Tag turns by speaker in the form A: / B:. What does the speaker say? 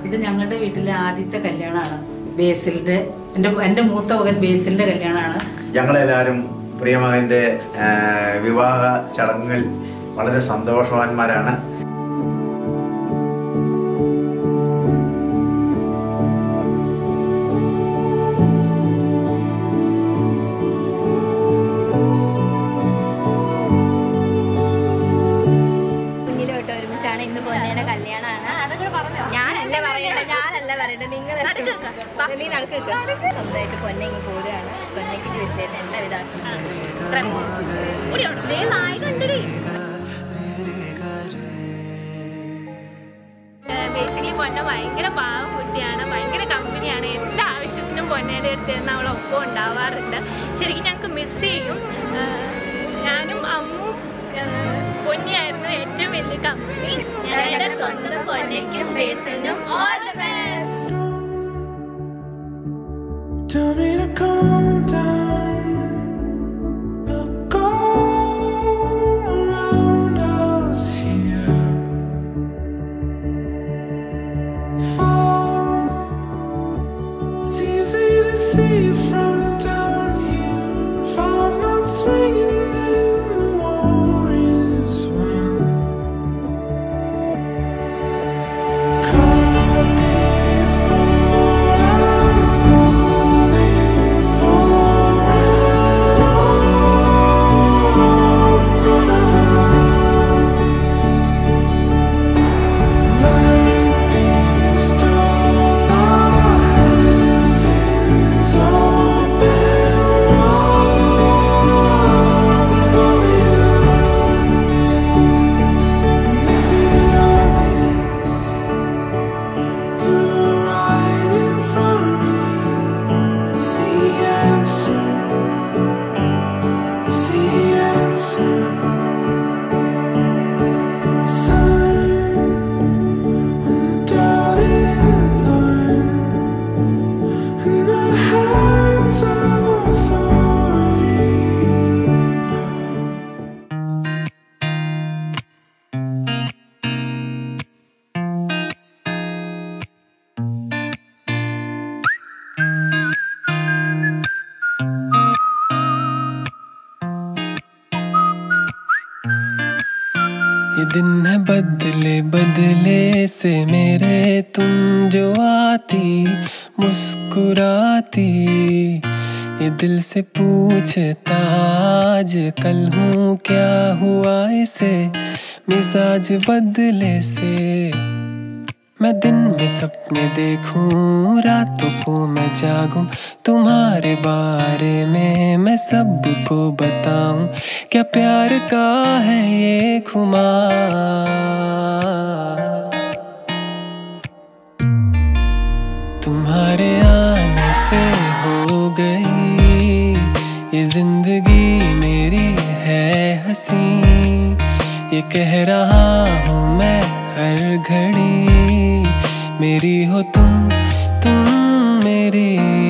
A: ഇത് ഞങ്ങളുടെ വീട്ടിലെ ആദ്യത്തെ കല്യാണമാണ്. ബേസിലിന്റെ എൻ്റെ മൂത്ത മകൻ ബേസിലിന്റെ കല്യാണമാണ്.
B: ഞങ്ങളെല്ലാവരും പ്രിയമകന്റെ വിവാഹ ചടങ്ങുകൾ വളരെ സന്തോഷവാന്മാരാണ്.
C: ഇന്ന് പൊന്നേടെ കല്യാണമാണ്. ഞാനല്ല പറയട്ടെ നിങ്ങൾ നീ നടക്ക് സ്വന്തമായിട്ട് പൊന്നെങ്ങ് പോരുകയാണ്. പൊന്നയ്ക്ക് ചോദിച്ചതിന് എല്ലാവിധ ആശംസകളും.
D: ബേസിക്കലി പൊന്ന ഭയങ്കര പാവം കുട്ടിയാണ്, ഭയങ്കര കമ്പനിയാണ്. എല്ലാ ആവശ്യത്തിനും പൊന്നേൻ്റെ അടുത്ത് നിന്ന് അവളൊപ്പം ഉണ്ടാവാറുണ്ട്. ശരിക്കും ഞങ്ങൾക്ക് മിസ് ചെയ്യും. ഞാനും അമ്മും പൊന്നിയായിരുന്നു ഏറ്റവും വലിയ കമ്പനി.
C: ഞങ്ങളുടെ സ്വന്തം പൊന്നയ്ക്കും ബേസിലിനും all the best.
E: Tell me to calm down. Look all around us here. Fall. It's easy to see from down here. If I'm not swinging, then the war is won. Caught before I'm falling for it all in front of us. Light beams stole the heavens open, rising over you. And isn't it obvious? You're right in front of me with the answer, with the answer. Sign on the dotted line, and the hands of authority now. ये दिन है बदले बदले से मेरे, तुम जो आती मुस्कुराती, ये दिल से पूछता आज कल हूँ क्या हुआ इसे, मिजाज बदले से। मैं दिन में सपने देखूं, रातों को मैं जागूं, तुम्हारे बारे में मैं सबको बताऊं, क्या प्यार का है ये खुमार। तुम्हारे आने से हो गई ये जिंदगी मेरी है हंसी, ये कह रहा हूँ मैं हर घड़ी, मेरी हो तुम मेरी